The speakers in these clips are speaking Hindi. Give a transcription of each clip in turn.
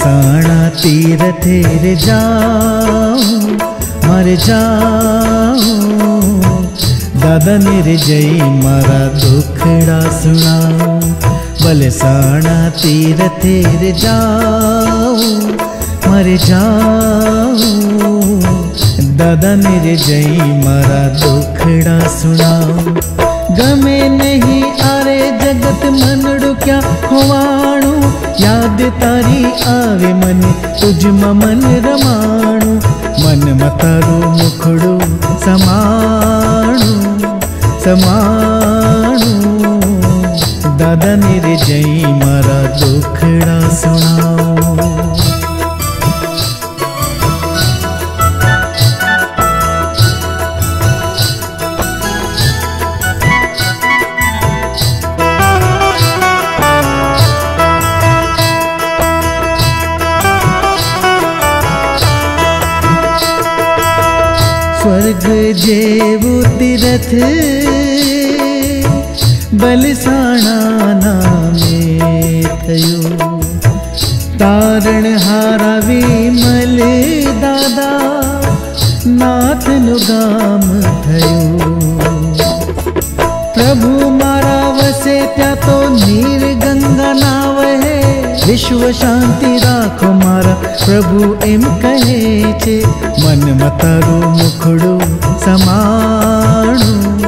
बलसाना तीरथेर जाऊं मर जाऊं, दादा निर्जयी मारा दुखड़ा सुनाऊं। बलसाना तीरथेर जाऊं मर जाऊं, दादा निर्जयी मारा दुखड़ा सुनाऊं। गमे नहीं आरे जगत मनड़ू क्या होवाणु, याद तारी आवे मन तुझ मन रमाणु। मन मतारू मुखड़ू समाणु समाणु, दादा निर्जयी मारा दुखड़ा सुनाओ। स्वर्ग जेवु तीरथ बलसाना नामे थयो, तारण हारा विमल दादा नाथ नु गाम थयो। प्रभु मारा वसे त्या तो नीर गंगा ना वहे, विश्व शांति राखो मारा प्रभु एम कहे छे। मन मतारू मुखड़ू समाणु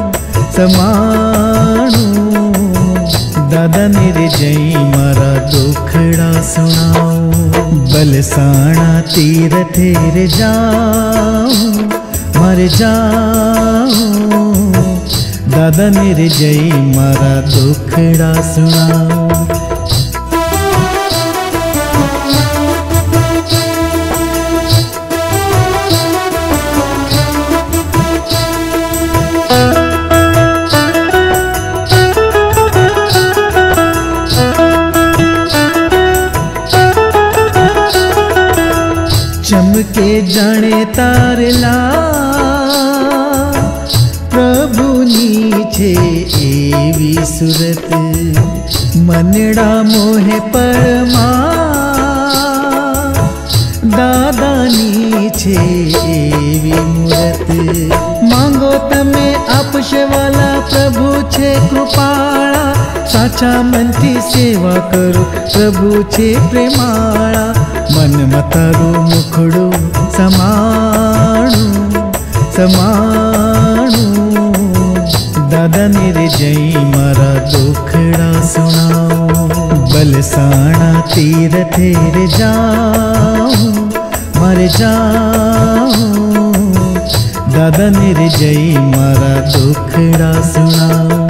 समाणु, दादा निर्जयी मारा दुखड़ा सुनाओ। बलसाना तीरथेर जाऊं मर जाऊं, दादा निर्जयी मारा दुखड़ा सुनाओ। चमके जाने तारला प्रभु नीचे एवी सूरत, मनड़ा मोहे परमा दादा नीचे एवी मूरत। मांगो तमे आपशे वाला प्रभु छे कृपाळा, साचा मनथी सेवा करो प्रभु छे प्रेमाळा। मन मतारू मुखड़ू समाणु समाणु, दादा निर्जयी मारा दुखड़ा सुनाओ। बलसाना तीरथेर जाऊं मर जाऊं, दादा निर्जयी मारा दुखड़ा सुनाओ।